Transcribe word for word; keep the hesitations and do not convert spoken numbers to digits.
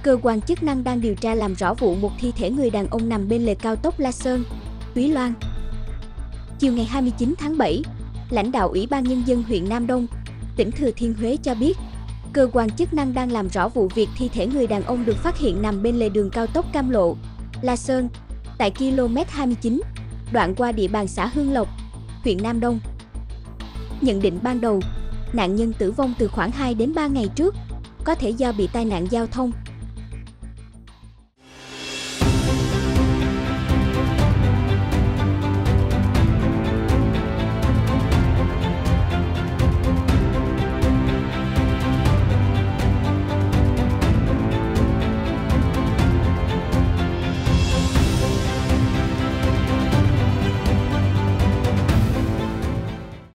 Cơ quan chức năng đang điều tra làm rõ vụ một thi thể người đàn ông nằm bên lề cao tốc La Sơn, Túy Loan. Chiều ngày hai mươi chín tháng bảy, lãnh đạo Ủy ban Nhân dân huyện Nam Đông, tỉnh Thừa Thiên Huế cho biết, cơ quan chức năng đang làm rõ vụ việc thi thể người đàn ông được phát hiện nằm bên lề đường cao tốc Cam Lộ, La Sơn, tại ki lô mét hai mươi chín, đoạn qua địa bàn xã Hương Lộc, huyện Nam Đông. Nhận định ban đầu, nạn nhân tử vong từ khoảng hai đến ba ngày trước, có thể do bị tai nạn giao thông,